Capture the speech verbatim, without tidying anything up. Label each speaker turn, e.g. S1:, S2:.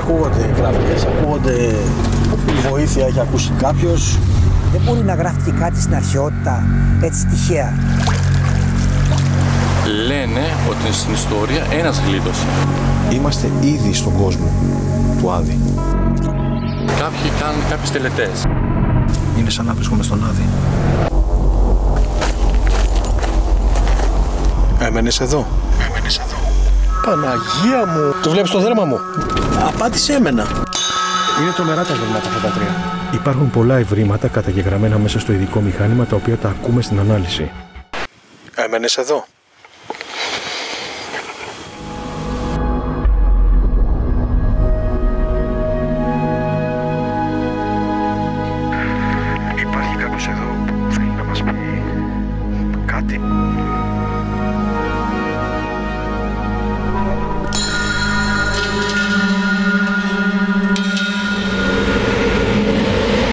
S1: Ακούγονται κραυγές, ακούγονται βοήθεια, έχει ακούσει κάποιος.
S2: Δεν μπορεί να γράφτηκε κάτι στην αρχαιότητα έτσι τυχαία.
S3: Λένε ότι στην ιστορία ένας γλίτωσε.
S4: Είμαστε ήδη στον κόσμο του Άδη.
S3: Κάποιοι κάνουν κάποιες τελετές.
S4: Είναι σαν να βρίσκομαι στον Άδη. Έμενες εδώ. Έμενες εδώ. Παναγία μου. Το βλέπεις το δέρμα μου. Απάντησε έμενα. Είναι τρομερά τα ευρήματα αυτά τα τρία.
S5: Υπάρχουν πολλά ευρήματα καταγεγραμμένα μέσα στο ειδικό μηχάνημα τα οποία τα ακούμε στην ανάλυση.
S4: Έμενες εδώ.